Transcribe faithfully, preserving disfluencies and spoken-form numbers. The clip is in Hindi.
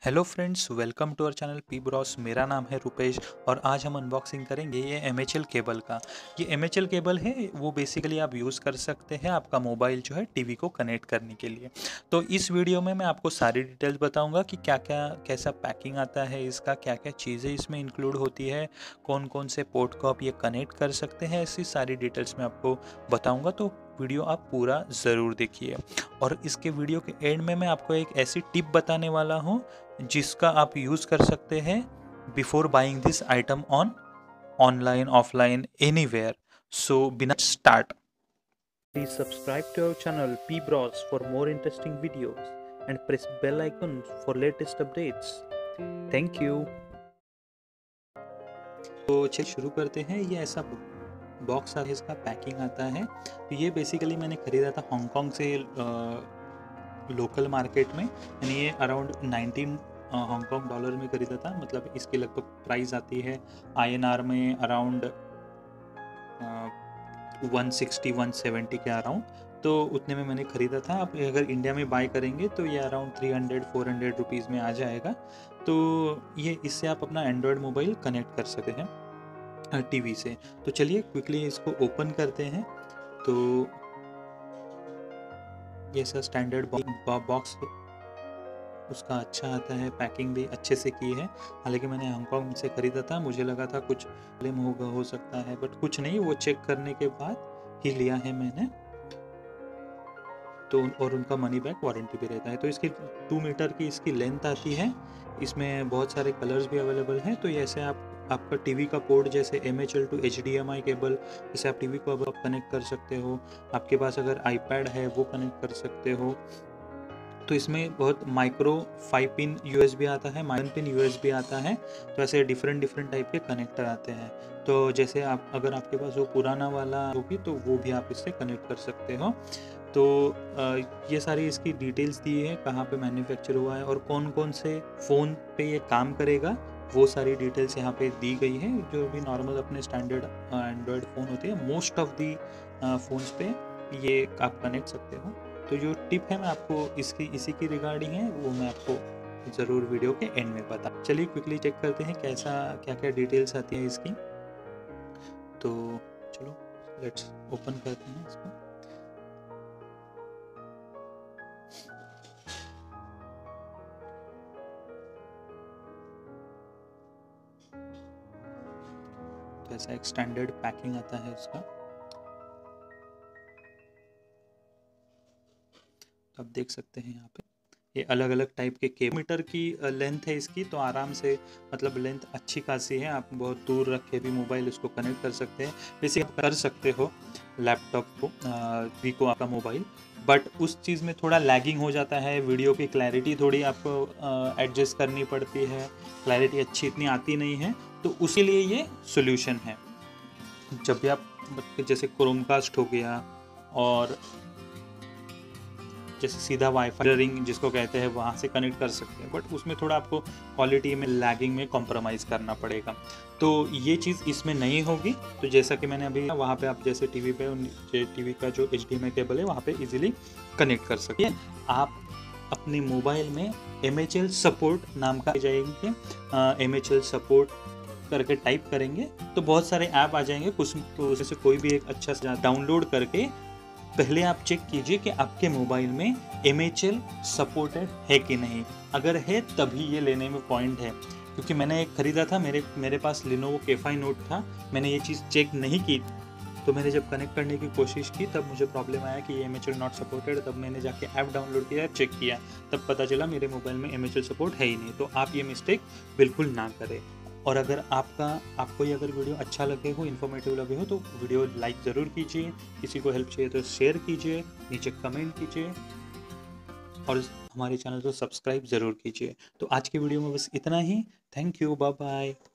Hello friends, welcome to our channel P Bros. मेरा नाम है रुपेश और आज हम अनबॉक्सिंग करेंगे ये एम एच एल केबल का। ये एम एच एल केबल है, वो बेसिकली आप यूज़ कर सकते हैं आपका मोबाइल जो है टीवी को कनेक्ट करने के लिए। तो इस वीडियो में मैं आपको सारी डिटेल्स बताऊंगा कि क्या क्या कैसा पैकिंग आता है इसका, क्या क्या चीज़ें इसमें इंक्लूड होती है, कौन कौन से पोर्ट को आप ये कनेक्ट कर सकते हैं, ऐसी सारी डिटेल्स मैं आपको बताऊँगा। तो वीडियो आप पूरा ज़रूर देखिए। और इसके वीडियो के एंड में मैं आपको एक ऐसी टिप बताने वाला हूँ जिसका आप यूज़ कर सकते हैं before buying this item on online, offline, anywhere. So बिना start, please subscribe to our channel P Bros for more interesting videos and press bell icon for latest updates. Thank you. तो चलिए शुरू करते हैं। ये ऐसा बॉक्स आता है, इसका पैकिंग आता है। तो ये बेसिकली मैंने ख़रीदा था हांगकांग से लोकल मार्केट में, यानी ये अराउंड नाइनटीन हांगकांग डॉलर में खरीदा था। मतलब इसकी लगभग प्राइस आती है आई एन आर में around one sixty one seventy के अराउंड। तो उतने में मैंने ख़रीदा था। आप अगर इंडिया में बाय करेंगे तो ये around three hundred four hundred rupees में आ जाएगा। तो ये इससे आप अपना एंड्रॉयड मोबाइल कनेक्ट कर सकते हैं टीवी से। तो चलिए क्विकली इसको ओपन करते हैं। तो ये सर स्टैंडर्ड बॉक्स उसका अच्छा आता है, पैकिंग भी अच्छे से की है। हालांकि मैंने हांगकांग से ख़रीदा था, मुझे लगा था कुछ प्रॉब्लम होगा हो सकता है, बट कुछ नहीं, वो चेक करने के बाद ही लिया है मैंने। तो और उनका मनी बैक वारंटी भी रहता है। तो इसकी टू मीटर की इसकी लेंथ आती है। इसमें बहुत सारे कलर्स भी अवेलेबल हैं। तो ऐसे आप आपका टीवी का पोर्ट जैसे M H L to H D M I cable, जैसे आप टीवी को अब आप कनेक्ट कर सकते हो। आपके पास अगर आईपैड है वो कनेक्ट कर सकते हो। तो इसमें बहुत micro five pin U S B आता है, one pin U S B आता है। तो ऐसे डिफरेंट डिफरेंट टाइप के कनेक्टर आते हैं। तो जैसे आप अगर आपके पास वो पुराना वाला होगी तो वो भी आप इससे कनेक्ट कर सकते हो। तो ये सारी इसकी डिटेल्स दी है, कहाँ पे मैन्युफैक्चर हुआ है और कौन कौन से फ़ोन पे ये काम करेगा, वो सारी डिटेल्स यहाँ पे दी गई है। जो भी नॉर्मल अपने स्टैंडर्ड एंड्रॉयड फ़ोन होते हैं, मोस्ट ऑफ दी फ़ोन्स पे ये आप कनेक्ट सकते हो। तो जो टिप है मैं आपको इसकी इसी की रिगार्डिंग है, वो मैं आपको ज़रूर वीडियो के एंड में बता। चलिए क्विकली चेक करते हैं कैसा क्या क्या डिटेल्स आती है इसकी। तो चलो लेट्स ओपन करते हैं इसको। तो ऐसा एक स्टैंडर्ड पैकिंग आता है इसका। तो आप देख सकते हैं यहाँ पे ये अलग अलग टाइप के केबल, मीटर की लेंथ है इसकी। तो आराम से, मतलब लेंथ अच्छी खासी है, आप बहुत दूर रख के भी मोबाइल इसको कनेक्ट कर सकते हैं। वैसे आप कर सकते हो लैपटॉप को वी को आपका मोबाइल, बट उस चीज़ में थोड़ा लैगिंग हो जाता है। वीडियो की क्लैरिटी थोड़ी आपको एडजस्ट करनी पड़ती है, क्लैरिटी अच्छी इतनी आती नहीं है। तो उसी लिए ये सोल्यूशन है। जब भी आप जैसे क्रोमकास्ट हो गया और जैसे सीधा वाईफाई रिंग जिसको कहते हैं वहाँ से कनेक्ट कर सकते हैं, बट उसमें थोड़ा आपको क्वालिटी में लैगिंग में कॉम्प्रोमाइज़ करना पड़ेगा। तो ये चीज़ इसमें नहीं होगी। तो जैसा कि मैंने अभी वहाँ पे आप जैसे टीवी पे टीवी का जो H D M I cable है वहाँ पे इजीली कनेक्ट कर सकते हैं। आप अपने मोबाइल में एम एच एल सपोर्ट नाम का जाएंगे, एम एच एल सपोर्ट करके टाइप करेंगे तो बहुत सारे ऐप आ जाएंगे। कुछ उसमें से कोई भी एक अच्छा सा डाउनलोड करके पहले आप चेक कीजिए कि आपके मोबाइल में एम एच एल सपोर्टेड है कि नहीं। अगर है तभी ये लेने में पॉइंट है। क्योंकि मैंने एक ख़रीदा था, मेरे मेरे पास Lenovo के फाइव नोट था, मैंने ये चीज़ चेक नहीं की। तो मैंने जब कनेक्ट करने की कोशिश की तब मुझे प्रॉब्लम आया कि ये M H L not supported. तब मैंने जाके ऐप डाउनलोड किया, चेक किया, तब पता चला मेरे मोबाइल में एम एच एल सपोर्ट है ही नहीं। तो आप ये मिस्टेक बिल्कुल ना करें। और अगर आपका आपको ये अगर वीडियो अच्छा लगे हो, इन्फॉर्मेटिव लगे हो, तो वीडियो लाइक ज़रूर कीजिए। किसी को हेल्प चाहिए तो शेयर कीजिए, नीचे कमेंट कीजिए और हमारे चैनल को सब्सक्राइब ज़रूर कीजिए। तो आज की वीडियो में बस इतना ही। Thank you, bye bye.